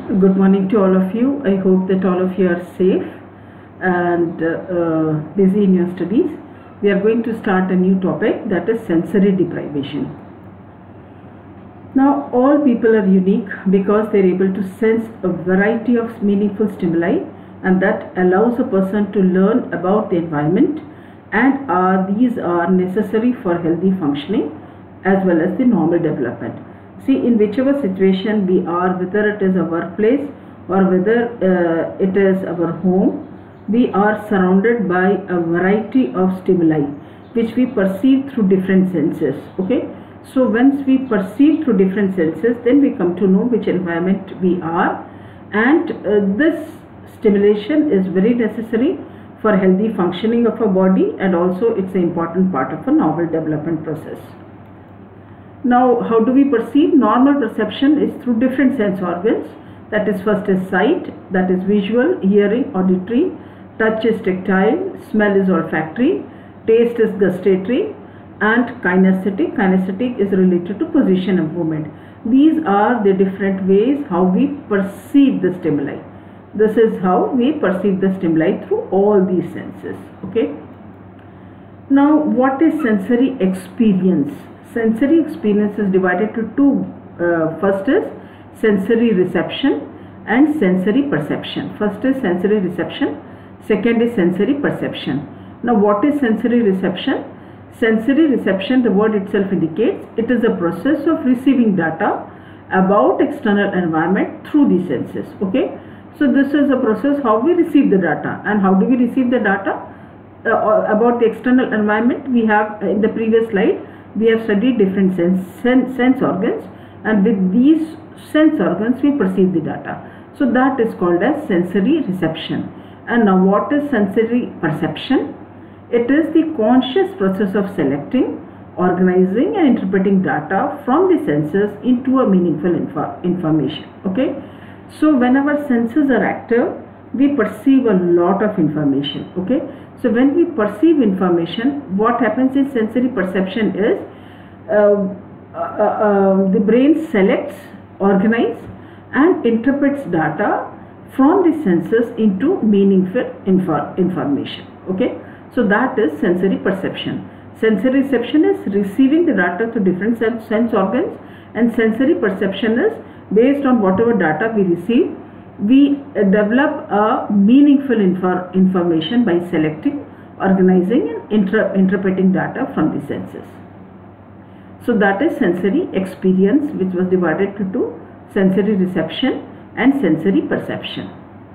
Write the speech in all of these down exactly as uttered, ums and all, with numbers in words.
Good morning to all of you. I hope that all of you are safe and uh, busy in your studies. We are going to start a new topic, that is sensory deprivation. Now, all people are unique because they are able to sense a variety of meaningful stimuli, and that allows a person to learn about the environment, and uh, these are necessary for healthy functioning as well as the normal development. See, in whichever situation we are, whether it is a workplace or whether uh, it is our home, we are surrounded by a variety of stimuli which we perceive through different senses. Okay, so once we perceive through different senses, then we come to know which environment we are, and uh, this stimulation is very necessary for healthy functioning of our body, and also it's an important part of a normal development process. Now, how do we perceive? Normal perception is through different sense organs. That is, first is sight, that is visual, hearing, auditory, touch is tactile, smell is olfactory, taste is gustatory, and kinesthetic. Kinesthetic is related to position and movement. These are the different ways how we perceive the stimuli. This is how we perceive the stimuli through all these senses. Okay. Now, what is sensory experience? Sensory experience is divided to two. Uh, first is sensory reception and sensory perception. First is sensory reception, second is sensory perception. Now, what is sensory reception? Sensory reception, the word itself indicates, it is a process of receiving data about external environment through the senses. Okay, so this is a process how we receive the data. And how do we receive the data uh, about the external environment? We have uh, in the previous slide we have studied different sense, sense, sense organs, and with these sense organs we perceive the data. So that is called as sensory reception. And now, what is sensory perception? It is the conscious process of selecting, organizing and interpreting data from the senses into a meaningful info information. Okay, so when our senses are active, we perceive a lot of information. Okay, so when we perceive information, what happens in sensory perception is uh, uh, uh, the brain selects, organizes and interprets data from the senses into meaningful info information. Okay, so that is sensory perception. Sensory reception is receiving the data through different sense, sense organs, and sensory perception is based on whatever data we receive, we uh, develop a meaningful info information by selecting, organizing and inter interpreting data from the senses. So that is sensory experience, which was divided to two: sensory reception and sensory perception.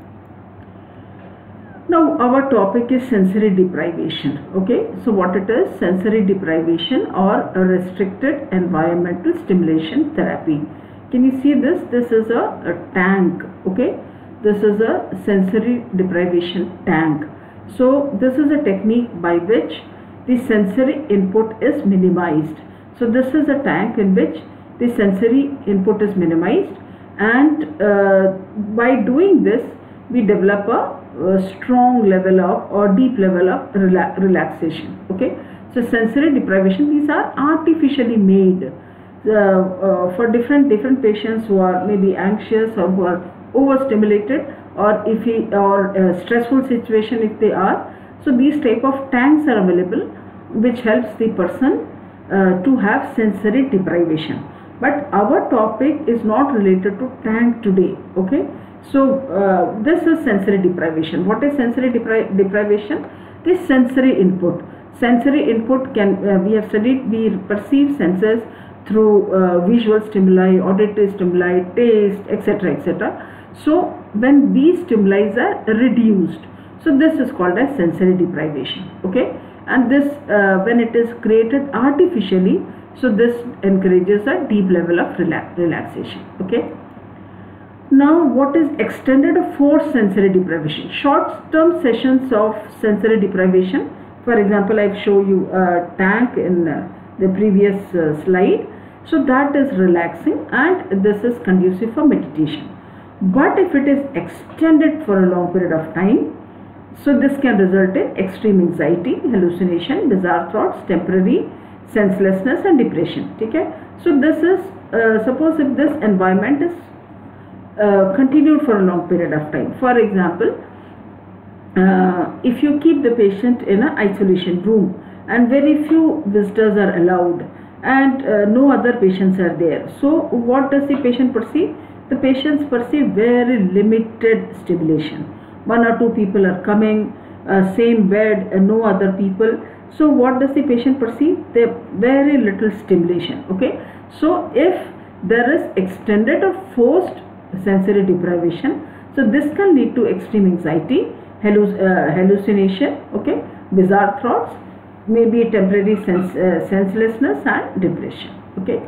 Now, our topic is sensory deprivation. Okay, so what it is? Sensory deprivation or a restricted environmental stimulation therapy. Can you see this? This is a, a tank. Okay, this is a sensory deprivation tank. So this is a technique by which the sensory input is minimized. So this is a tank in which the sensory input is minimized, and uh, by doing this we develop a, a strong level of or deep level of rela relaxation. Okay, so sensory deprivation, these are artificially made. Uh, uh, for different different patients who are maybe anxious or who are overstimulated, or if he or a stressful situation if they are, so these type of tanks are available which helps the person uh, to have sensory deprivation. But our topic is not related to tank today. Okay, so uh, this is sensory deprivation. What is sensory depri deprivation? This sensory input. Sensory input can uh, we have studied, we perceive senses through uh, visual stimuli, auditory stimuli, taste, etc, et cetera. So when these stimuli are reduced, so this is called as sensory deprivation. Okay, and this uh, when it is created artificially, so this encourages a deep level of relax relaxation. Okay. Now, what is extended forced sensory deprivation? Short-term sessions of sensory deprivation. For example, I have shown you a tank in uh, the previous uh, slide. So that is relaxing, and this is conducive for meditation. But if it is extended for a long period of time, so this can result in extreme anxiety, hallucination, bizarre thoughts, temporary senselessness and depression. Okay, so this is uh, suppose if this environment is uh, continued for a long period of time. For example, uh, if you keep the patient in an isolation room and very few visitors are allowed and uh, no other patients are there, so what does the patient perceive? The patients perceive very limited stimulation. One or two people are coming, uh, same bed, uh, no other people. So what does the patient perceive? They very little stimulation. Okay. So if there is extended or forced sensory deprivation, so this can lead to extreme anxiety, halluc uh, hallucination, okay, bizarre thoughts, maybe temporary sense, uh, senselessness and depression. Okay.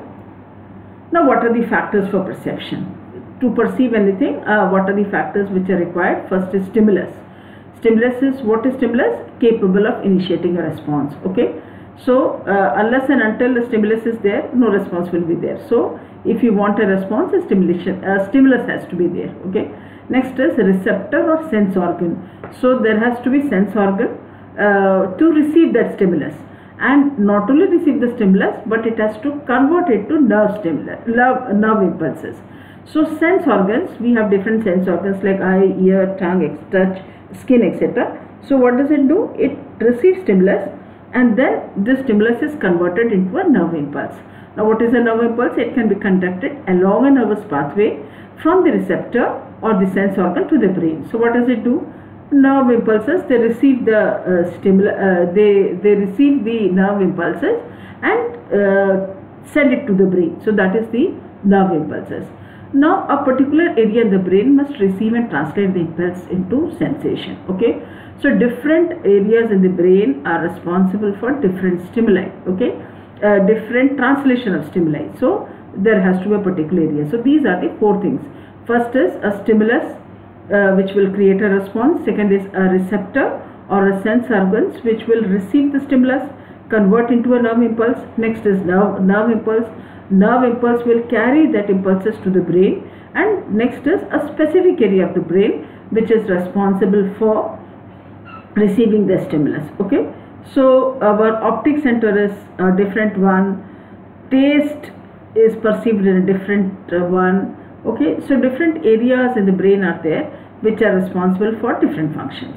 Now what are the factors for perception? To perceive anything, uh, what are the factors which are required? First is stimulus. Stimulus is, what is stimulus? Capable of initiating a response. Okay. So uh, unless and until the stimulus is there, no response will be there. So if you want a response, a stimulation, a stimulus has to be there. Okay. Next is receptor or sense organ. So there has to be sense organ uh, to receive that stimulus, and not only receive the stimulus, but it has to convert it to nerve stimulus, nerve, nerve impulses. So sense organs, we have different sense organs like eye, ear, tongue, touch, skin, et cetera. So what does it do? It receives stimulus and then this stimulus is converted into a nerve impulse. Now what is a nerve impulse? It can be conducted along a nervous pathway from the receptor or the sense organ to the brain. So what does it do? Nerve impulses, they receive the uh, stimulus, uh, they, they receive the nerve impulses and uh, send it to the brain. So that is the nerve impulses. Now a particular area in the brain must receive and translate the impulse into sensation. Okay. So different areas in the brain are responsible for different stimuli. Okay. Uh, different translation of stimuli. So there has to be a particular area. So these are the four things. First is a stimulus uh, which will create a response. Second is a receptor or a sense organs which will receive the stimulus, convert into a nerve impulse. Next is nerve, nerve impulse. Nerve impulse will carry that impulses to the brain, and next is a specific area of the brain which is responsible for receiving the stimulus. Okay. So our optic center is a different one, taste is perceived in a different uh, one. Okay. So different areas in the brain are there which are responsible for different functions.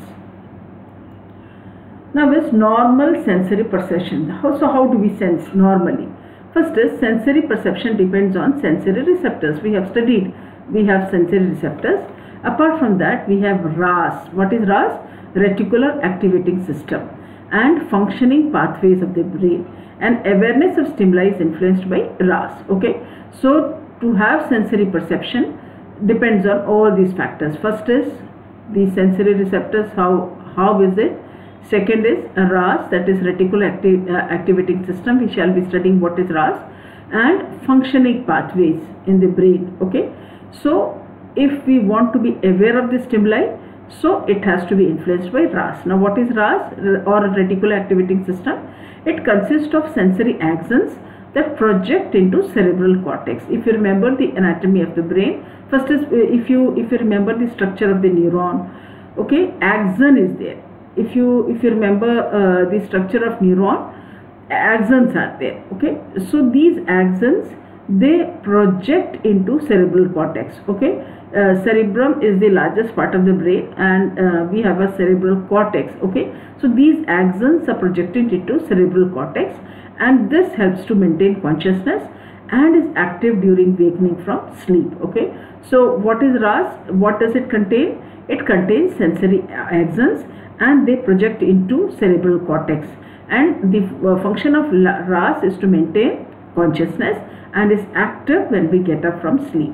Now is normal sensory perception. How, so how do we sense normally? First is sensory perception depends on sensory receptors. We have studied, we have sensory receptors. Apart from that, we have R A S. What is R A S? Reticular activating system and functioning pathways of the brain. And awareness of stimuli is influenced by R A S. Okay. So to have sensory perception depends on all these factors. First is the sensory receptors. How how is it? Second is R A S, that is reticular acti uh, activating system. We shall be studying what is R A S, and functioning pathways in the brain. Okay. So if we want to be aware of the stimuli, so it has to be influenced by R A S. Now what is R A S or a reticular activating system? It consists of sensory axons that project into cerebral cortex. If you remember the anatomy of the brain, first is if you if you remember the structure of the neuron, okay, axon is there. If you if you remember uh, the structure of neuron, axons are there. Okay, so these axons, they project into cerebral cortex. Okay, uh, cerebrum is the largest part of the brain, and uh, we have a cerebral cortex. Okay, so these axons are projected into cerebral cortex, and this helps to maintain consciousness and is active during awakening from sleep. Okay, so what is R A S? What does it contain? It contains sensory axons and they project into cerebral cortex, and the uh, function of R A S is to maintain consciousness and is active when we get up from sleep.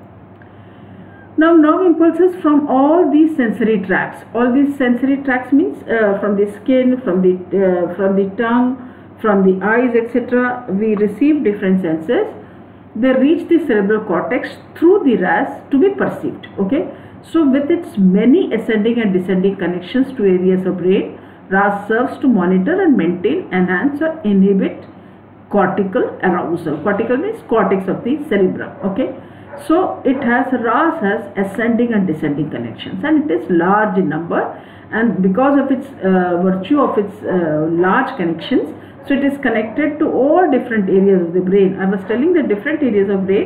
Now nerve impulses from all these sensory tracts. All these sensory tracts means uh, from the skin, from the uh, from the tongue, from the eyes, et cetera. We receive different senses. They reach the cerebral cortex through the R A S to be perceived. Okay. So with its many ascending and descending connections to areas of brain, R A S serves to monitor and maintain, enhance or inhibit cortical arousal. Cortical means cortex of the cerebrum. Okay. So it has R A S has ascending and descending connections, and it is large in number, and because of its uh, virtue of its uh, large connections, so it is connected to all different areas of the brain. I was telling the different areas of brain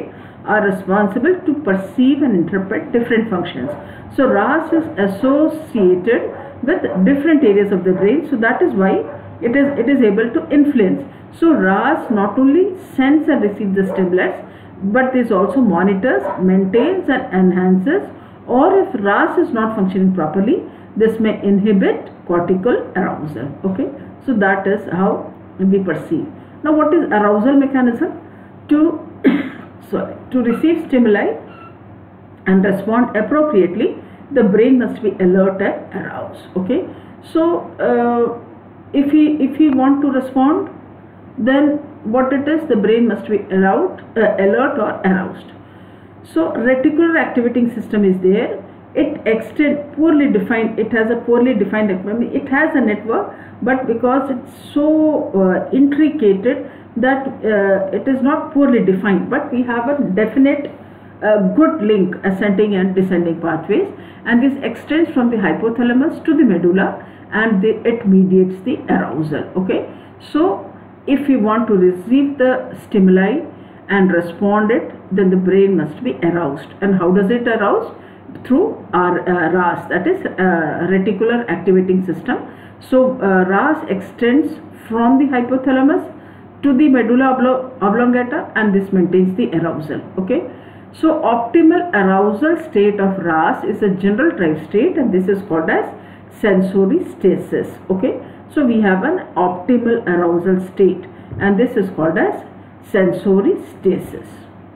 are responsible to perceive and interpret different functions. So R A S is associated with different areas of the brain, so that is why it is it is able to influence. So R A S not only sends and receives the stimulus, but this also monitors, maintains and enhances, or if R A S is not functioning properly, this may inhibit cortical arousal. Okay, so that is how we perceive. Now what is arousal mechanism? To sorry to receive stimuli and respond appropriately, the brain must be alert and aroused. Okay, so uh, if we if we want to respond, then what it is, the brain must be alert, uh, alert or aroused. So reticular activating system is there. It extend poorly defined. It has a poorly defined. It has a network, but because it's so uh, intricate that uh, it is not poorly defined. But we have a definite uh, good link, ascending and descending pathways, and this extends from the hypothalamus to the medulla, and the, it mediates the arousal. Okay, so if we want to receive the stimuli and respond it, then the brain must be aroused. And how does it arouse? Through our uh, R A S, that is uh, reticular activating system. So uh, R A S extends from the hypothalamus to the medulla oblongata, and this maintains the arousal. Okay, so optimal arousal state of R A S is a general drive state, and this is called as sensory stasis. Okay, so we have an optimal arousal state, and this is called as sensory stasis.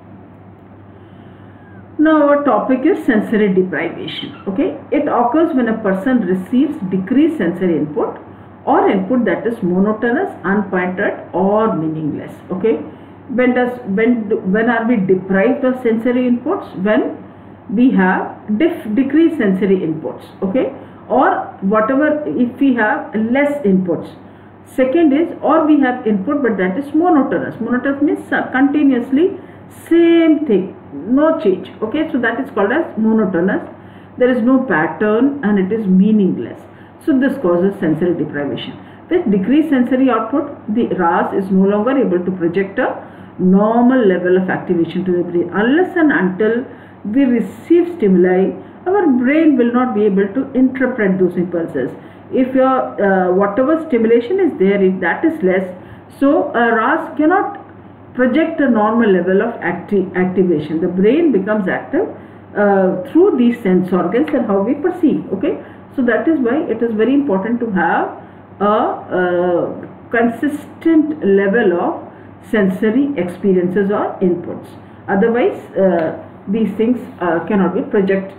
Now our topic is sensory deprivation. Okay, it occurs when a person receives decreased sensory input or input that is monotonous, unpointed or meaningless. Okay, when does when when are we deprived of sensory inputs? When we have dif decreased sensory inputs. Okay, or whatever, if we have less inputs. Second is, or we have input but that is monotonous. Monotonous means continuously same thing, no change. Okay, so that is called as monotonous. There is no pattern and it is meaningless. So this causes sensory deprivation. With decreased sensory output, the R A S is no longer able to project a normal level of activation to the brain. Unless and until we receive stimuli, our brain will not be able to interpret those impulses. If your uh, whatever stimulation is there, if that is less, so uh, R A S cannot project a normal level of acti activation. The brain becomes active uh, through these sense organs and how we perceive. Okay, so that is why it is very important to have a, a consistent level of sensory experiences or inputs. Otherwise, uh, these things uh, cannot be projected.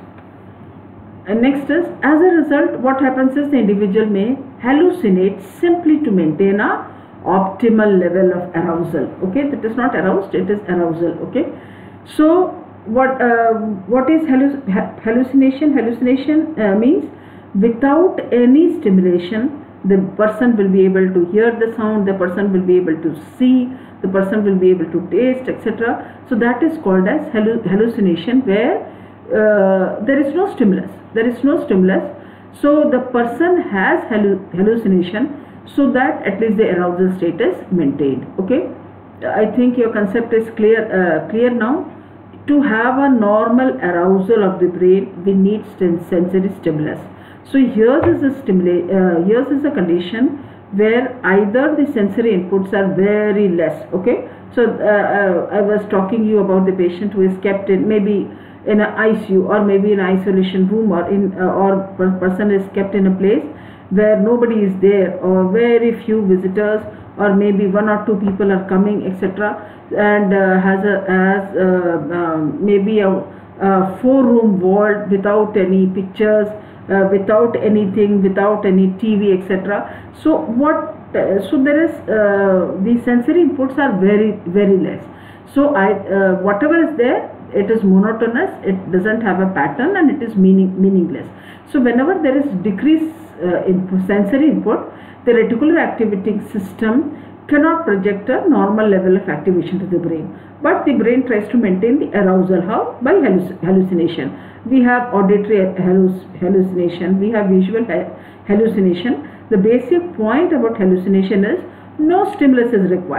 And next is, as a result, what happens is the individual may hallucinate simply to maintain a optimal level of arousal. Okay, that is not aroused, it is arousal. Okay, so what uh, what is halluc hallucination? Hallucination uh, means without any stimulation, the person will be able to hear the sound, the person will be able to see, the person will be able to taste, et cetera. So that is called as hallucination, where uh, there is no stimulus. There is no stimulus. So the person has hallucination, so that at least the arousal state is maintained. Okay, I think your concept is clear. Uh, clear now. To have a normal arousal of the brain, we need sensory stimulus. So here is a stimulate. Uh, here is a condition where either the sensory inputs are very less. Okay, so uh, uh, I was talking you about the patient who is kept in maybe in an I C U or maybe in an isolation room, or in uh, or per person is kept in a place where nobody is there, or very few visitors, or maybe one or two people are coming, et cetera, and uh, has a has uh, um, maybe a, a four room vault without any pictures, uh, without anything, without any T V, et cetera. So what? Uh, so there is uh, the sensory inputs are very very less. So I uh, whatever is there, it is monotonous, it doesn't have a pattern, and it is meaning meaningless. So whenever there is decreased uh, input, sensory input, the reticular activating system cannot project a normal level of activation to the brain, but the brain tries to maintain the arousal. How? By halluc hallucination. We have auditory halluc hallucination, we have visual ha hallucination. The basic point about hallucination is no stimulus is required.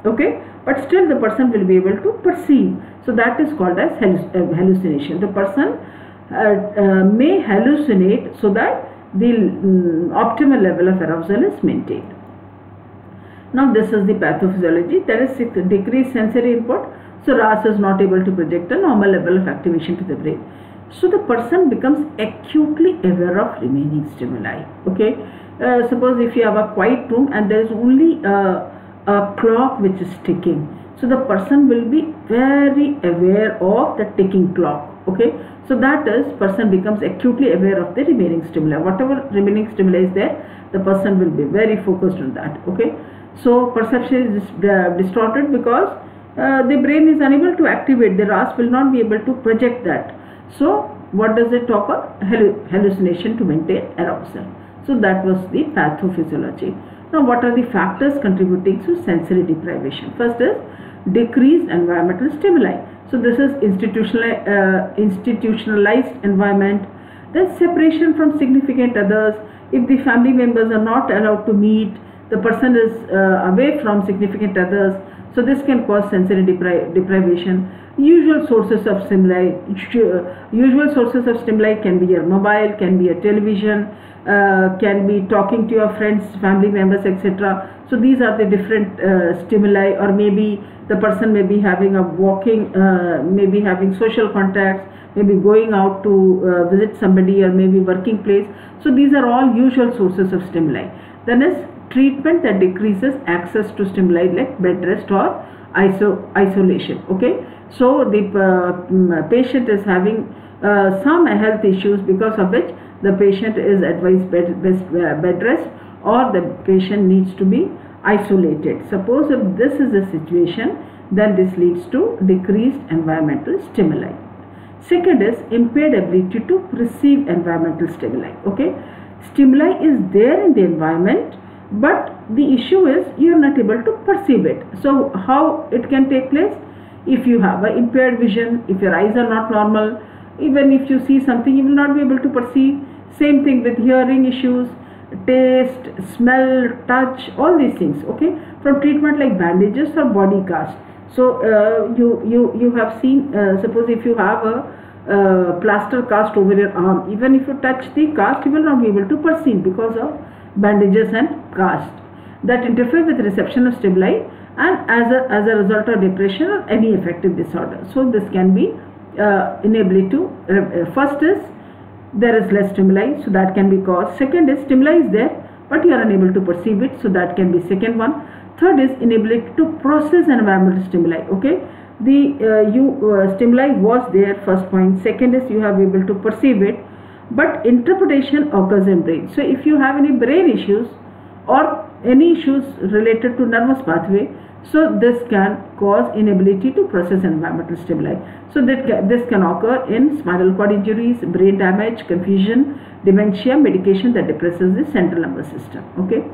okay, but still the person will be able to perceive. So that is called as hallucination. The person uh, uh, may hallucinate so that the um, optimal level of arousal is maintained. Now this is the pathophysiology. There is decreased sensory input, so R A S is not able to project a normal level of activation to the brain. So the person becomes acutely aware of remaining stimuli. Okay, uh, suppose if you have a quiet room and there is only a, a clock which is ticking, so the person will be very aware of the ticking clock. Okay, so that is, person becomes acutely aware of the remaining stimuli. Whatever remaining stimuli is there, the person will be very focused on that. Okay, so perception is distorted because uh, the brain is unable to activate. The R A S will not be able to project that. So what does it talk about? Hallucination to maintain arousal. So that was the pathophysiology. Now what are the factors contributing to sensory deprivation? First is decreased environmental stimuli. So this is institutional, uh, institutionalized environment. Then separation from significant others. If the family members are not allowed to meet, the person is uh, away from significant others. So this can cause sensory depri deprivation. Usual sources of stimuli. Usual sources of stimuli can be your mobile, can be a television, uh, can be talking to your friends, family members, et cetera. So these are the different uh, stimuli, or maybe the person may be having a walking, uh, maybe having social contacts, maybe going out to uh, visit somebody, or maybe working place. So these are all usual sources of stimuli. Then is treatment that decreases access to stimuli like bed rest or iso isolation. Okay, so the uh, patient is having uh, some health issues, because of which the patient is advised bed, best, uh, bed rest, or the patient needs to be isolated. Suppose if this is the situation, then this leads to decreased environmental stimuli. Second is impaired ability to perceive environmental stimuli. Okay, stimuli is there in the environment, but the issue is you are not able to perceive it. So how it can take place? If you have an impaired vision, if your eyes are not normal, even if you see something, you will not be able to perceive. Same thing with hearing issues, taste, smell, touch, all these things. Okay, from treatment like bandages or body cast. So uh, you you you have seen, uh, suppose if you have a uh, plaster cast over your arm, even if you touch the cast, you will not be able to perceive because of bandages and cast that interfere with reception of stimuli, and as a as a result of depression or any affective disorder. So this can be uh, inability to uh, first is there is less stimuli, so that can be caused. Second is stimuli is there, but you are unable to perceive it, so that can be second one. Third is inability to process environmental stimuli. Okay, the uh, you uh, stimuli was there, first point. Second is you have able to perceive it, but interpretation occurs in brain. So if you have any brain issues or any issues related to nervous pathway, so this can cause inability to process environmental stimuli. So that ca this can occur in spinal cord injuries, brain damage, confusion, dementia, medication that depresses the central nervous system. Okay.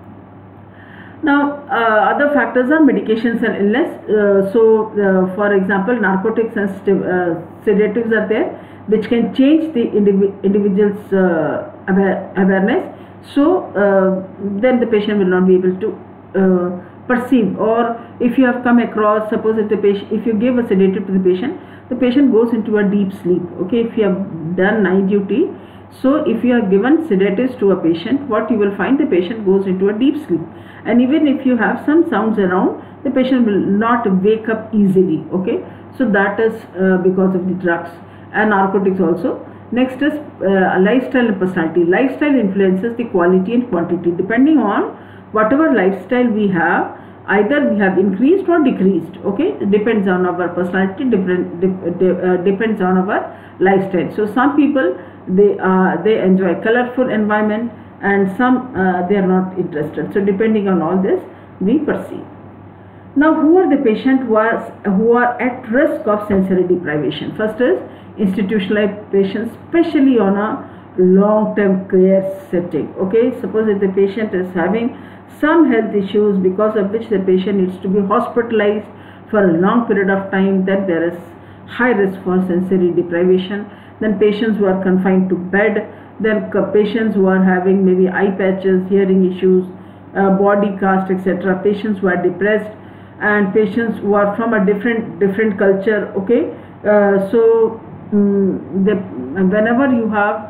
Now uh, other factors are medications and illness. Uh, so uh, for example, narcotics and uh, sedatives are there, which can change the indiv individual's uh, aware awareness. So uh, then the patient will not be able to uh, perceive. Or if you have come across, suppose if the patient, if you give a sedative to the patient, the patient goes into a deep sleep. Okay, if you have done night duty, so if you have given sedatives to a patient, what you will find, the patient goes into a deep sleep, and even if you have some sounds around, the patient will not wake up easily. Okay, so that is uh, because of the drugs and narcotics also. Next is uh, lifestyle and personality. Lifestyle influences the quality and quantity. Depending on whatever lifestyle we have, either we have increased or decreased. Okay, it depends on our personality, different, uh, depends on our lifestyle. So some people, they uh, they enjoy colorful environment, and some uh, they are not interested. So depending on all this, we perceive. Now, who are the patients who are who are at risk of sensory deprivation? First is institutionalized patients, especially on a long-term care setting. Okay, suppose if the patient is having some health issues because of which the patient needs to be hospitalized for a long period of time, then there is high risk for sensory deprivation. Then patients who are confined to bed, then patients who are having maybe eye patches, hearing issues, uh, body cast, et cetera. Patients who are depressed, and patients who are from a different different culture. Okay, uh, so um, the, whenever you have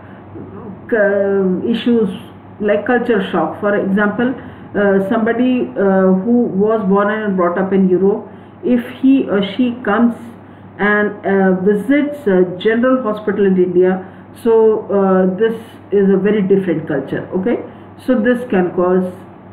uh, issues like culture shock, for example, uh, somebody uh, who was born and brought up in Europe, if he or she comes and uh, visits a general hospital in India, so uh, this is a very different culture. Okay, so this can cause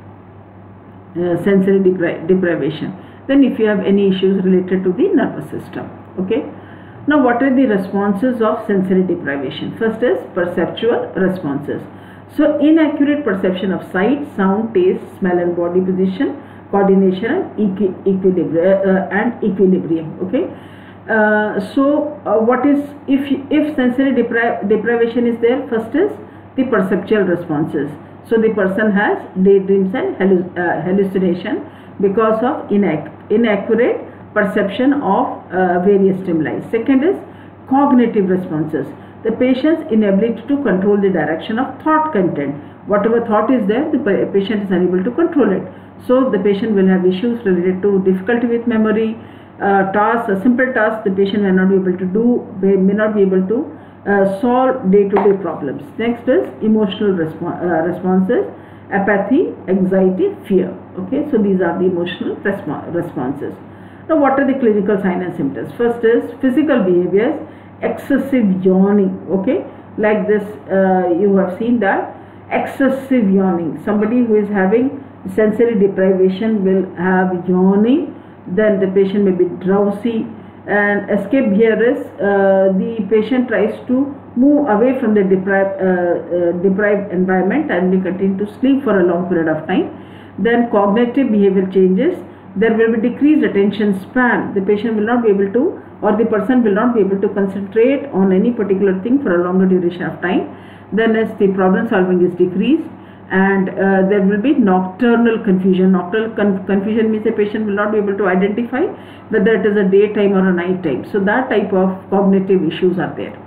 uh, sensory depri deprivation. Then if you have any issues related to the nervous system. Okay, now what are the responses of sensory deprivation? First is perceptual responses. So inaccurate perception of sight, sound, taste, smell and body position, coordination and equi equilibrium uh, and equilibrium. Okay, uh, so uh, what is, if if sensory depri deprivation is there, first is the perceptual responses. So the person has daydreams and uh, hallucination because of inac inaccurate perception of uh, various stimuli. Second is cognitive responses. The patient's inability to control the direction of thought content. Whatever thought is there, the patient is unable to control it. So the patient will have issues related to difficulty with memory, uh, tasks, a simple task the patient may not be able to do, they may not be able to uh, solve day-to-day problems. Next is emotional respo uh, responses, apathy, anxiety, fear. Okay, so these are the emotional resp responses. Now what are the clinical signs and symptoms? First is physical behaviors, excessive yawning. Okay, like this uh, you have seen that excessive yawning. Somebody who is having sensory deprivation will have yawning. Then the patient may be drowsy, and escape here is uh, the patient tries to move away from the deprived, uh, uh, deprived environment and will continue to sleep for a long period of time. Then cognitive behavioral changes. There will be decreased attention span. The patient will not be able to, or the person will not be able to concentrate on any particular thing for a longer duration of time. Then as the problem solving is decreased, and uh, there will be nocturnal confusion. Nocturnal con confusion means a patient will not be able to identify whether it is a daytime or a night time. So that type of cognitive issues are there.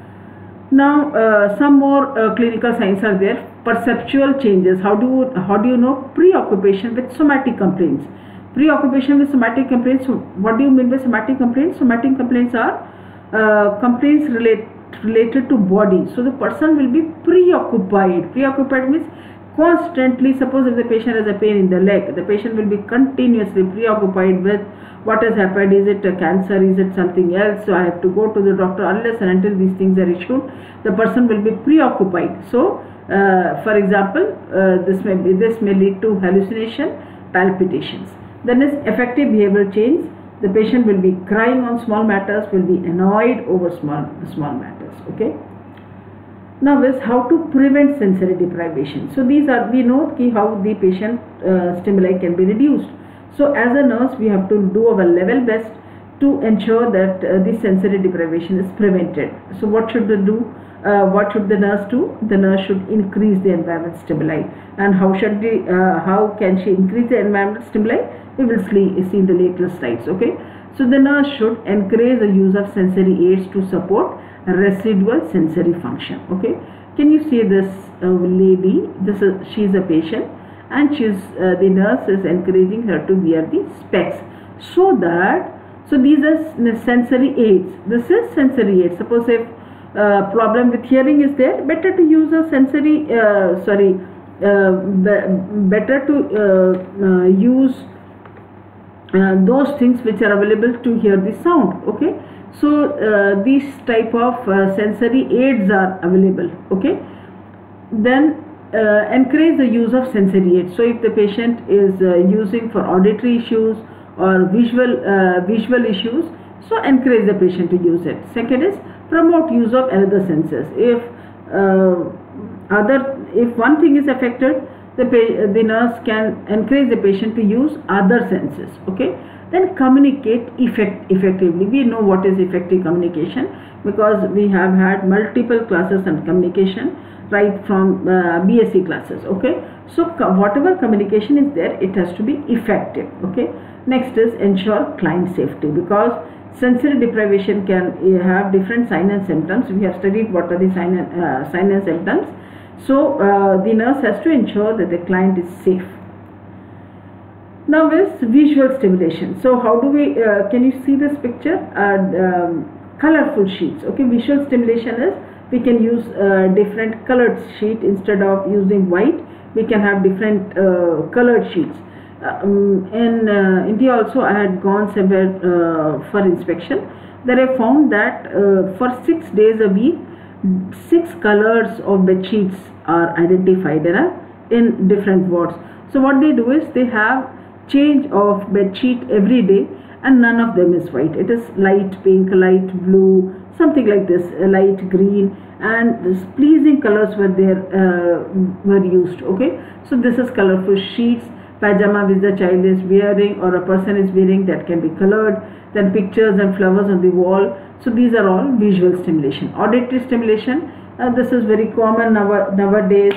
Now uh, some more uh, clinical signs are there. Perceptual changes. How do you, how do you know? Preoccupation with somatic complaints. Preoccupation with somatic complaints. So what do you mean by somatic complaints? Somatic complaints are uh, complaints relate, related to body. So the person will be preoccupied. Preoccupied means constantly, suppose if the patient has a pain in the leg, the patient will be continuously preoccupied with what has happened. Is it a cancer? Is it something else? So I have to go to the doctor. Unless and until these things are issued, the person will be preoccupied. So uh, for example, uh, this may be, this may lead to hallucination, palpitations. Then is affective behavioral change. The patient will be crying on small matters, will be annoyed over small small matters. Okay. Now is how to prevent sensory deprivation. So these are, we know ki how the patient uh, stimuli can be reduced. So as a nurse, we have to do our level best to ensure that uh, this sensory deprivation is prevented. So what should they do? Uh, what should the nurse do? The nurse should increase the environment stimuli. And how should the, uh, how can she increase the environment stimuli? We will see, see in the later slides. Okay. So the nurse should encourage the use of sensory aids to support residual sensory function. Okay. Can you see this uh, lady? This is, she is a patient, and she's uh, the nurse is encouraging her to wear the specs, so that, so these are sensory aids. This is sensory aids. Suppose if uh, problem with hearing is there, better to use a sensory uh, sorry uh, be better to uh, uh, use uh, those things which are available to hear the sound. Okay, so uh, these type of uh, sensory aids are available. Okay, then uh, encourage the use of sensory aids. So if the patient is uh, using for auditory issues or visual uh, visual issues, so encourage the patient to use it. Second is promote use of another senses. If uh, other if one thing is affected, the the nurse can encourage the patient to use other senses. Okay, then communicate effect effectively. We know what is effective communication because we have had multiple classes on communication right from uh, B S c classes. Okay, so whatever communication is there, it has to be effective. Okay, next is ensure client safety, because sensory deprivation can uh, have different signs and symptoms. We have studied what are the sign and, uh, sign and symptoms. So uh, the nurse has to ensure that the client is safe. Now is visual stimulation. So how do we, uh, can you see this picture? Uh, um, colorful sheets. Okay, visual stimulation is we can use uh, different colored sheet instead of using white. We can have different uh, colored sheets. Uh, um, in uh, India also I had gone somewhere uh, for inspection. There I found that uh, for six days a week, six colors of bed sheets are identified in, a, in different wards. So what they do is they have change of bed sheet every day, and none of them is white. It is light pink, light blue, something like this, uh, light green, and this pleasing colors were there uh, were used. Okay, so this is colorful sheets. Pajama which the child is wearing or a person is wearing, that can be colored. Then pictures and flowers on the wall. So these are all visual stimulation. Auditory stimulation, uh, this is very common now, nowadays.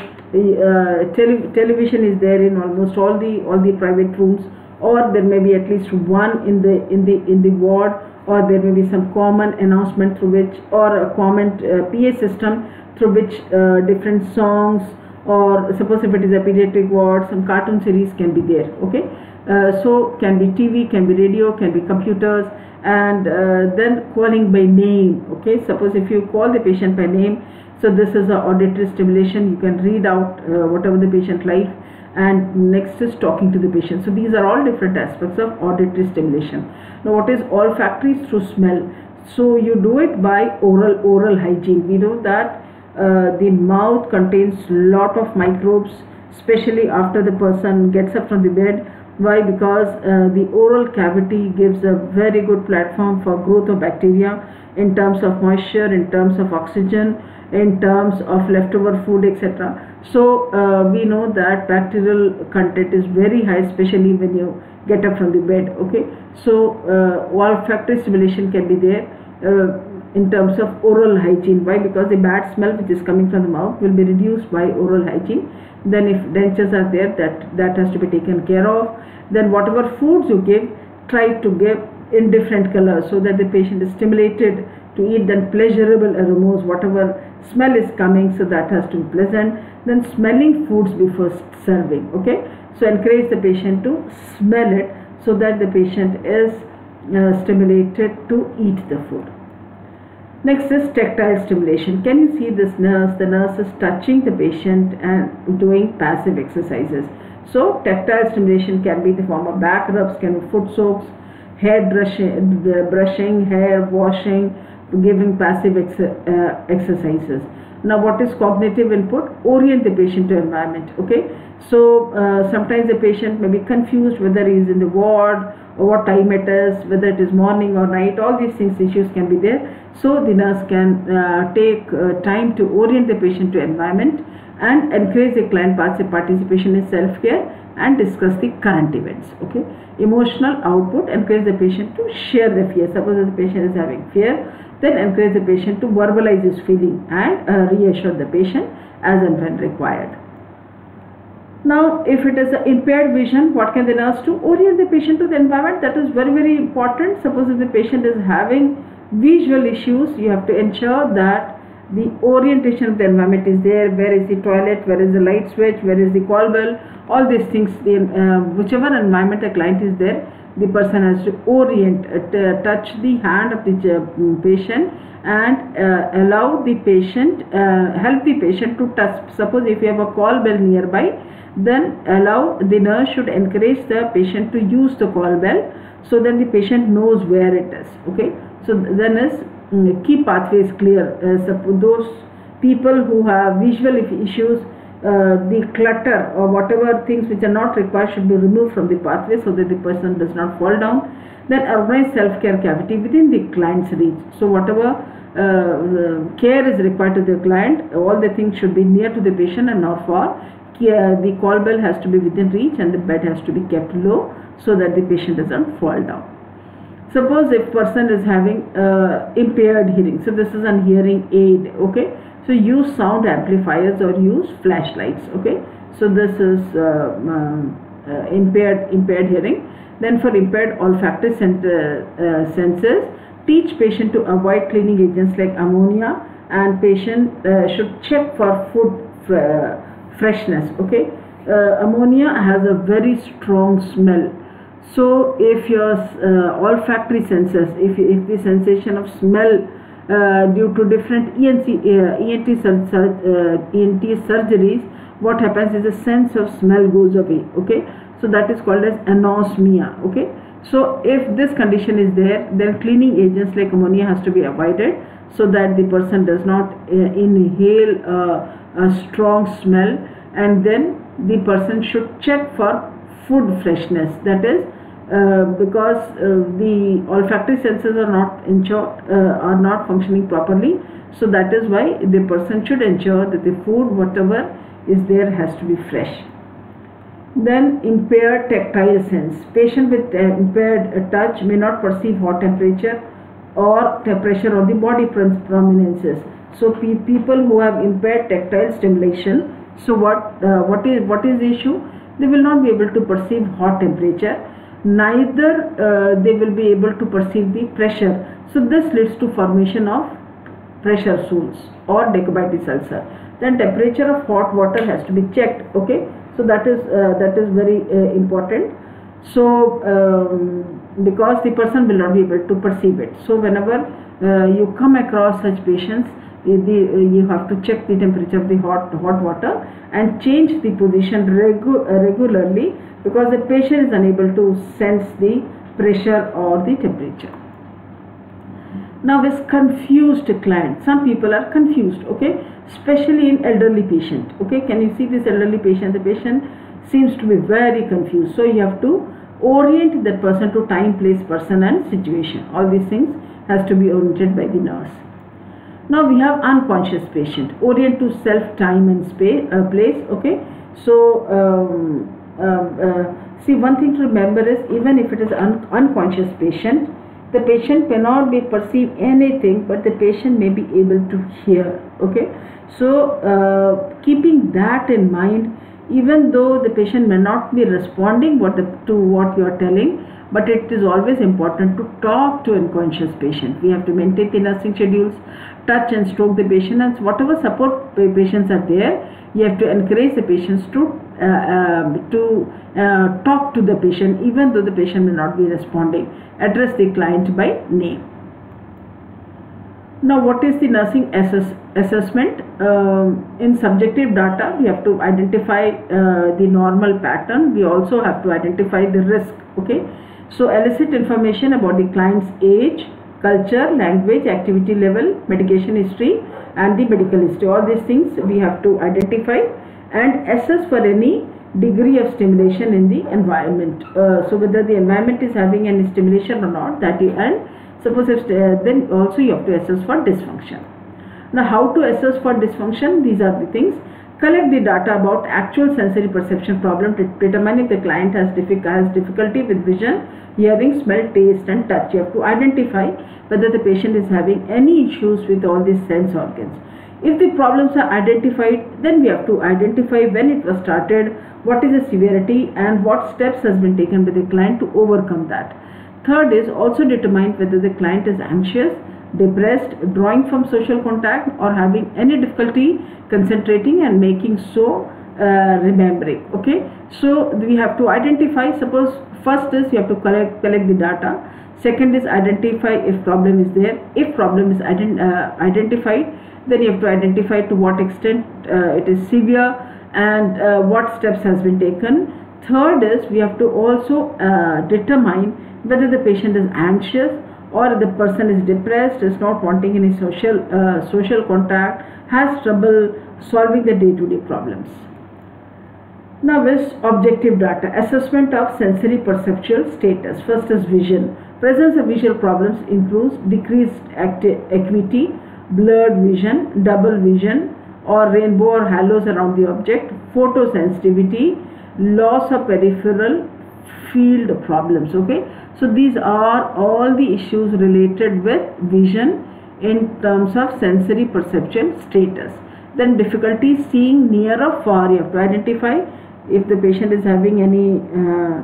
Uh, tele television is there in almost all the all the private rooms, or there may be at least one in the in the in the ward, or there may be some common announcement through which, or a common uh, P A system through which uh, different songs, or suppose if it is a pediatric ward, some cartoon series can be there. Okay, uh, so can be T V, can be radio, can be computers, and uh, then calling by name. Okay, suppose if you call the patient by name, so this is a auditory stimulation. You can read out uh, whatever the patient likes, and next is talking to the patient. So these are all different aspects of auditory stimulation. Now what is olfactory? Through smell. So you do it by oral oral hygiene. We know that uh, the mouth contains lot of microbes, especially after the person gets up from the bed. Why? Because uh, the oral cavity gives a very good platform for growth of bacteria in terms of moisture, in terms of oxygen, in terms of leftover food, et cetera. So uh, we know that bacterial content is very high, especially when you get up from the bed. Okay, so uh, olfactory stimulation can be there uh, in terms of oral hygiene. Why? Because the bad smell which is coming from the mouth will be reduced by oral hygiene. Then if dentures are there, that that has to be taken care of. Then whatever foods you give, try to give in different colors so that the patient is stimulated to eat. Then pleasurable aromas, whatever smell is coming, so that has to be pleasant. Then smelling foods before serving. Okay, so encourage the patient to smell it so that the patient is uh, stimulated to eat the food. Next is tactile stimulation. Can you see this nurse? The nurse is touching the patient and doing passive exercises. So tactile stimulation can be in the form of back rubs, can be foot soaks, hair brushing, brushing hair washing, giving passive ex uh, exercises. Now what is cognitive input? Orient the patient to environment. Okay, so uh, sometimes the patient may be confused whether he is in the ward or what time it is, whether it is morning or night. All these things, issues can be there. So the nurse can uh, take uh, time to orient the patient to environment and encourage the client participation in self-care and discuss the current events. Okay, emotional output, encourage the patient to share the fear. Suppose the patient is having fear, then encourage the patient to verbalize his feeling and uh, reassure the patient as and when required. Now if it is an impaired vision, what can the nurse do? Orient the patient to the environment. That is very very important. Suppose if the patient is having visual issues, you have to ensure that the orientation of the environment is there. Where is the toilet, where is the light switch, where is the call bell, all these things. The, uh, whichever environment the client is there, the person has to orient, uh, touch the hand of the uh, patient and uh, allow the patient, uh, help the patient to touch. Suppose if you have a call bell nearby, then allow, the nurse should encourage the patient to use the call bell so that the patient knows where it is. Okay, so then is um, key pathways clear. Uh, suppose those people who have visual issues, Uh, the clutter or whatever things which are not required should be removed from the pathway so that the person does not fall down. Then organize self-care cavity within the client's reach. So whatever uh, care is required to the client, all the things should be near to the patient and not far. The call bell has to be within reach and the bed has to be kept low so that the patient doesn't fall down. Suppose if person is having uh, impaired hearing, so this is an hearing aid. Okay, so use sound amplifiers or use flashlights. Okay, so this is uh, um, uh, impaired impaired hearing. Then for impaired olfactory sen uh, senses, teach patient to avoid cleaning agents like ammonia, and patient uh, should check for food fr freshness. Okay, uh, ammonia has a very strong smell. So if your uh, olfactory senses, if, if the sensation of smell uh, due to different E N T, uh, E N T, sur uh, E N T surgeries, what happens is the sense of smell goes away. Okay, so that is called as anosmia. Okay, so if this condition is there, then cleaning agents like ammonia has to be avoided, so that the person does not uh, inhale uh, a strong smell. And then the person should check for food freshness, that is uh, because uh, the olfactory senses are not ensure, uh, are not functioning properly, so that is why the person should ensure that the food whatever is there has to be fresh. Then impaired tactile sense. Patient with uh, impaired uh, touch may not perceive hot temperature or temperature of the body prominences. So pe people who have impaired tactile stimulation, so what uh, what is what is the issue? They will not be able to perceive hot temperature, neither uh, they will be able to perceive the pressure. So this leads to formation of pressure stools or decubitus ulcer. Then temperature of hot water has to be checked. Okay, so that is uh, that is very uh, important. So um, because the person will not be able to perceive it, so whenever uh, you come across such patients, The, you have to check the temperature of the hot hot water and change the position regu regularly, because the patient is unable to sense the pressure or the temperature. Now this confused client, some people are confused, okay, especially in elderly patient. Okay, can you see this elderly patient? The patient seems to be very confused, so you have to orient that person to time, place, person and situation. All these things has to be oriented by the nurse. Now we have unconscious patient, orient to self, time and space, uh, place. Okay, so um, uh, uh, see, one thing to remember is, even if it is un unconscious patient, the patient cannot be perceive anything, but the patient may be able to hear. Okay, so uh, keeping that in mind, even though the patient may not be responding what the, to what you are telling, but it is always important to talk to unconscious patient. We have to maintain the nursing schedules, touch and stroke the patient, and whatever support patients are there, you have to encourage the patients to uh, uh, to uh, talk to the patient, even though the patient may not be responding. Address the client by name. Now what is the nursing assess assessment? Um, in subjective data, we have to identify uh, the normal pattern. We also have to identify the risk. Okay, so elicit information about the client's age, culture, language, activity level, medication history and the medical history. All these things we have to identify and assess for any degree of stimulation in the environment. Uh, so whether the environment is having any stimulation or not, that you, and suppose if uh, then also you have to assess for dysfunction. Now how to assess for dysfunction? These are the things. Collect the data about actual sensory perception problem to determine if the client has, diffi has difficulty with vision, hearing, smell, taste and touch. You have to identify whether the patient is having any issues with all these sense organs. If the problems are identified, then we have to identify when it was started, what is the severity and what steps has been taken by the client to overcome that. Third is also determine whether the client is anxious, depressed, drawing from social contact or having any difficulty concentrating and making so uh, remembering. Okay, so we have to identify. Suppose first is you have to collect collect the data. Second is identify if problem is there. If problem is ident uh, identified, then you have to identify to what extent uh, it is severe and uh, what steps has been taken. Third is we have to also uh, determine whether the patient is anxious or the person is depressed, is not wanting any social uh, social contact, has trouble solving the day-to-day problems. Now is objective data, assessment of sensory perceptual status. First is vision. Presence of visual problems includes decreased acuity, blurred vision, double vision or rainbow or halos around the object, photosensitivity, loss of peripheral field problems. Okay, so these are all the issues related with vision in terms of sensory perceptual status. Then difficulty seeing near or far, you have to identify if the patient is having any uh,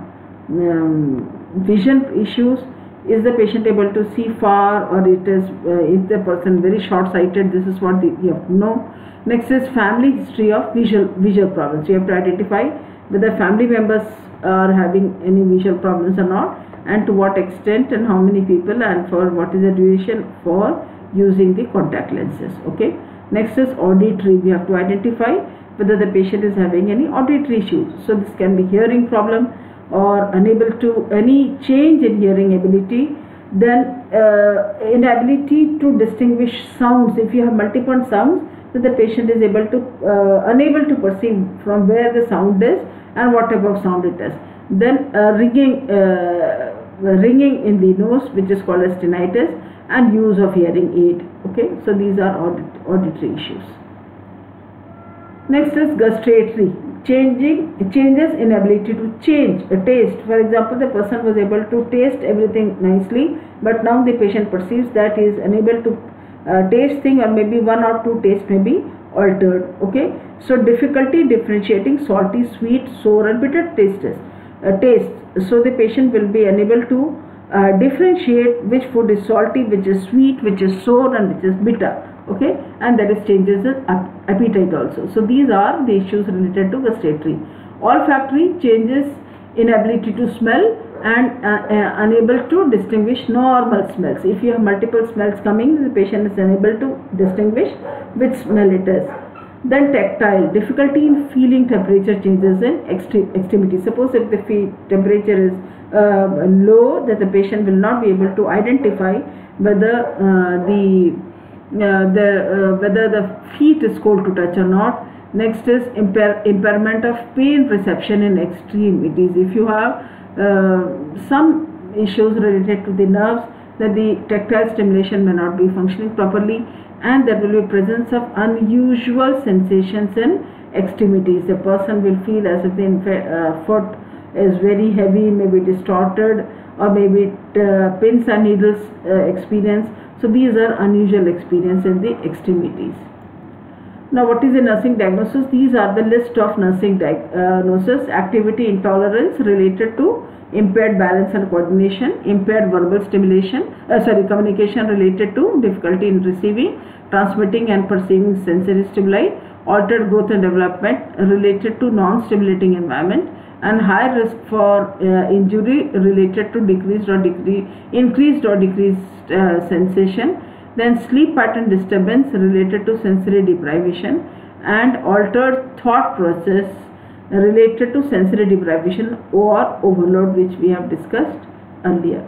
um, vision issues. Is the patient able to see far, or it is uh, is the person very short sighted? This is what the, you have to know. Next is family history of visual visual problems. You have to identify whether family members are having any visual problems or not, and to what extent and how many people, and for what is the duration for using the contact lenses. Okay. Next is auditory. We have to identify whether the patient is having any auditory issues. So this can be hearing problem or unable to any change in hearing ability. Then uh, inability to distinguish sounds. If you have multiple sounds, that the patient is able to uh, unable to perceive from where the sound is and what type of sound it is. Then uh, ringing uh, ringing in the nose, which is called as tinnitus, and use of hearing aid. Okay, so these are audit, auditory issues. Next is gustatory. Changing changes in ability to change a taste. For example, the person was able to taste everything nicely, but now the patient perceives that he is unable to uh, taste thing, or maybe one or two tastes may be altered. Okay, so difficulty differentiating salty, sweet, sour, and bitter tastes. Uh, taste. So the patient will be unable to uh, differentiate which food is salty, which is sweet, which is sour, and which is bitter. Okay, and that is changes in appetite also. So these are the issues related to gustatory. Olfactory, changes in ability to smell and uh, uh, unable to distinguish normal smells. If you have multiple smells coming, the patient is unable to distinguish which smell it is. Then tactile, difficulty in feeling temperature changes in extremity. Suppose if the temperature is uh, low, that the patient will not be able to identify whether uh, the Uh, the uh, whether the feet is cold to touch or not. Next is impair, impairment of pain perception in extremities. If you have uh, some issues related to the nerves, that the tactile stimulation may not be functioning properly, and there will be presence of unusual sensations in extremities. The person will feel as if the uh, foot is very heavy, maybe distorted, or maybe uh, pins and needles uh, experience. So these are unusual experience in the extremities. Now, what is the nursing diagnosis? These are the list of nursing diagnosis. Activity intolerance related to impaired balance and coordination, impaired verbal stimulation, uh, sorry, communication related to difficulty in receiving, transmitting and perceiving sensory stimuli, altered growth and development related to non-stimulating environment, and high risk for uh, injury related to decreased or decreased, increased or decreased uh, sensation. Then sleep pattern disturbance related to sensory deprivation, and altered thought process related to sensory deprivation or overload, which we have discussed earlier.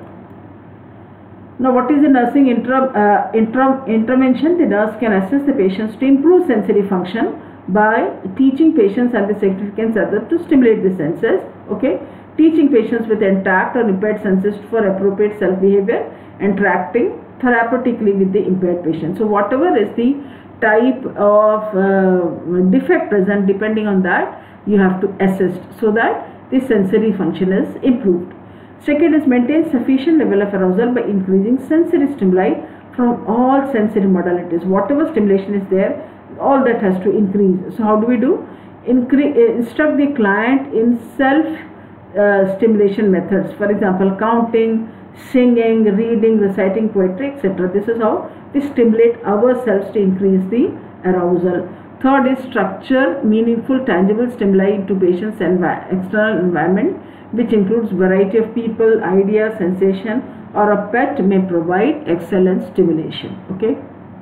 Now, what is the nursing inter, uh, inter, intervention? The nurse can assist the patients to improve sensory function by teaching patients and the significant others to stimulate the senses. Okay, teaching patients with intact or impaired senses for appropriate self behavior, interacting therapeutically with the impaired patient. So whatever is the type of uh, defect present, depending on that you have to assist so that the sensory function is improved. Second is maintain sufficient level of arousal by increasing sensory stimuli from all sensory modalities. Whatever stimulation is there, all that has to increase. So how do we do? Incre uh, instruct the client in self uh, stimulation methods. For example, counting, singing, reading, reciting poetry, et cetera. This is how we stimulate ourselves to increase the arousal. Third is structure meaningful, tangible stimuli into patient's envi external environment, which includes variety of people, ideas, sensation, or a pet may provide excellent stimulation. Okay.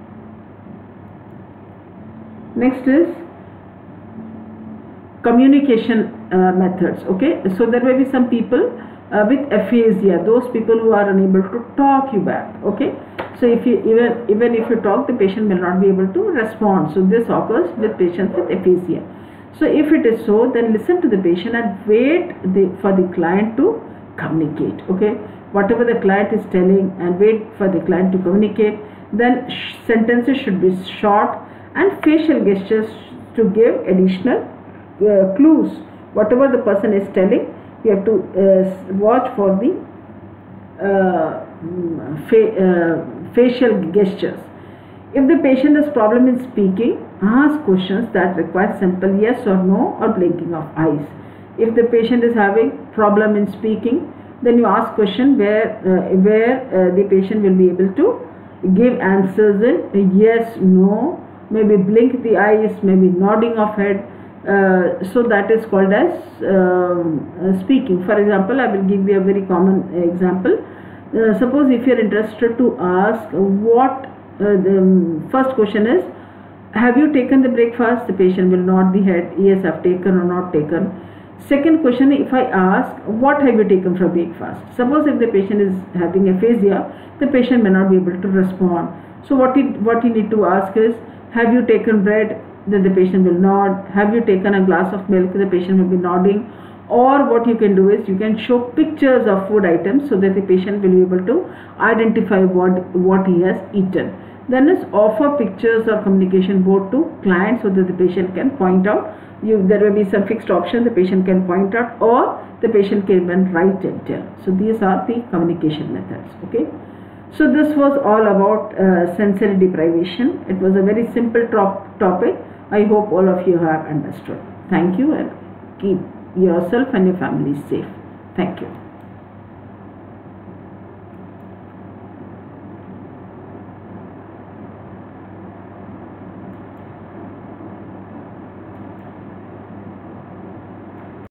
Next is communication uh, methods. Okay, so there may be some people uh, with aphasia, those people who are unable to talk you back. Okay, so if you even even if you talk, the patient will not be able to respond. So this occurs with patients with aphasia. So if it is so, then listen to the patient and wait the, for the client to communicate. Okay, whatever the client is telling, and wait for the client to communicate. Then sentences should be short, and facial gestures to give additional uh, clues. Whatever the person is telling, you have to uh, watch for the uh, fa uh, facial gestures. If the patient has problem in speaking, ask questions that require simple yes or no or blinking of eyes. If the patient is having problem in speaking, then you ask question where uh, where uh, the patient will be able to give answers in yes, no, maybe blink the eyes, maybe nodding of head. Uh, so that is called as um, uh, speaking. For example, I will give you a very common example. Uh, suppose if you are interested to ask what uh, the um, first question is, have you taken the breakfast? The patient will nod the head, yes, I've taken or not taken. Second question, if I ask what have you taken for breakfast? Suppose if the patient is having aphasia, the patient may not be able to respond. So what you, what you need to ask is, have you taken bread? Then the patient will nod. Have you taken a glass of milk? The patient will be nodding. Or what you can do is you can show pictures of food items so that the patient will be able to identify what, what he has eaten. Then is offer pictures or communication board to client so that the patient can point out. You, there will be some fixed option the patient can point out, or the patient can even write and tell. So these are the communication methods. Okay. So this was all about uh, sensory deprivation. It was a very simple top topic. I hope all of you have understood. Thank you, and keep yourself and your family safe. Thank you.